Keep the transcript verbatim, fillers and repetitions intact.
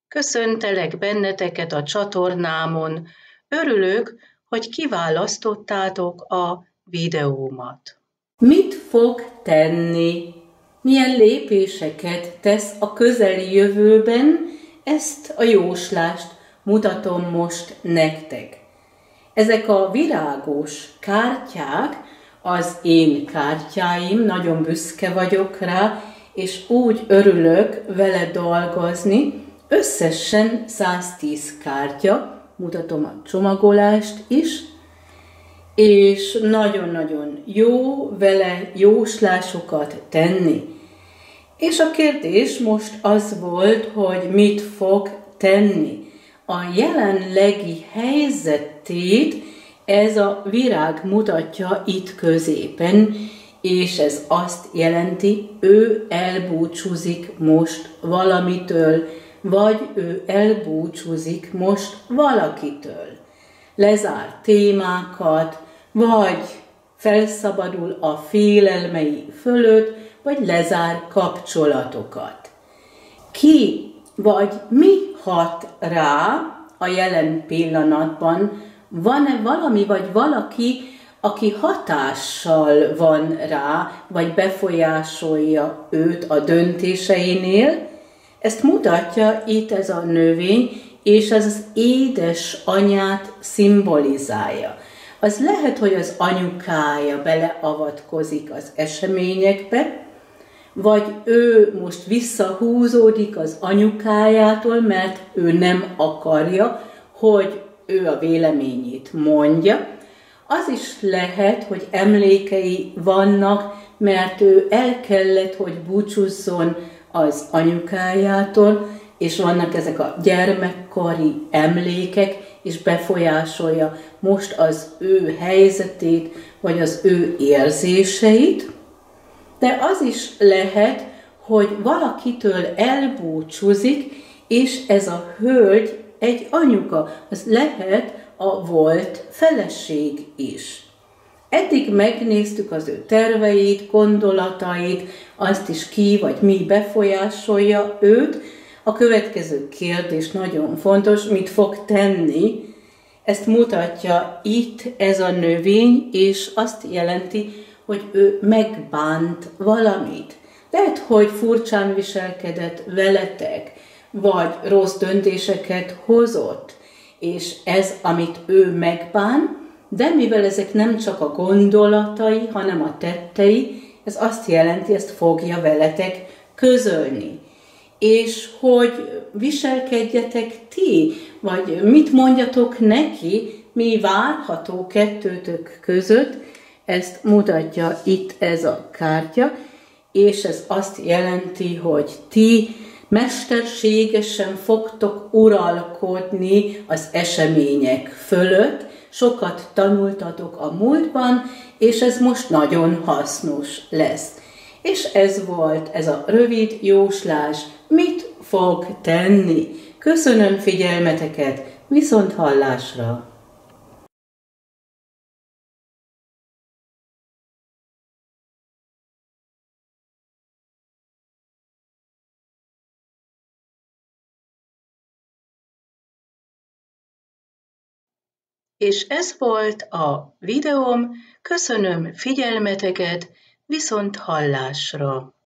Köszöntelek benneteket a csatornámon. Örülök, hogy kiválasztottátok a videómat. Mit fog tenni? Milyen lépéseket tesz a közeli jövőben? Ezt a jóslást mutatom most nektek. Ezek a virágos kártyák az én kártyáim, nagyon büszke vagyok rá, és úgy örülök vele dolgozni. Összesen száztíz kártya, mutatom a csomagolást is, és nagyon-nagyon jó vele jóslásokat tenni. És a kérdés most az volt, hogy mit fog tenni. A jelenlegi helyzetét ez a virág mutatja itt középen, és ez azt jelenti, ő elbúcsúzik most valamitől, vagy ő elbúcsúzik most valakitől. Lezár témákat, vagy felszabadul a félelmei fölött, vagy lezár kapcsolatokat. Ki vagy mi hat rá a jelen pillanatban? Van-e valami vagy valaki, aki hatással van rá, vagy befolyásolja őt a döntéseinél? Ezt mutatja itt ez a növény, és ez az édesanyját szimbolizálja. Az lehet, hogy az anyukája beleavatkozik az eseményekbe, vagy ő most visszahúzódik az anyukájától, mert ő nem akarja, hogy ő a véleményét mondja. Az is lehet, hogy emlékei vannak, mert ő el kellett, hogy búcsúzzon az anyukájától, és vannak ezek a gyermekkori emlékek, és befolyásolja most az ő helyzetét, vagy az ő érzéseit. De az is lehet, hogy valakitől elbúcsúzik, és ez a hölgy egy anyuka, az lehet a volt feleség is. Eddig megnéztük az ő terveit, gondolatait, azt is ki vagy mi befolyásolja őt. A következő kérdés nagyon fontos, mit fog tenni. Ezt mutatja itt ez a növény, és azt jelenti, hogy ő megbánt valamit. Lehet, hogy furcsán viselkedett veletek, vagy rossz döntéseket hozott, és ez, amit ő megbán, de mivel ezek nem csak a gondolatai, hanem a tettei, ez azt jelenti, ezt fogja veletek közölni. És hogy viselkedjetek ti, vagy mit mondjatok neki, mi várható kettőtök között, ezt mutatja itt ez a kártya, és ez azt jelenti, hogy ti mesterségesen fogtok uralkodni az események fölött, sokat tanultatok a múltban, és ez most nagyon hasznos lesz. És ez volt ez a rövid jóslás, mit fog tenni. Köszönöm figyelmeteket, viszont hallásra! És ez volt a videóm, köszönöm figyelmeteket, viszont hallásra!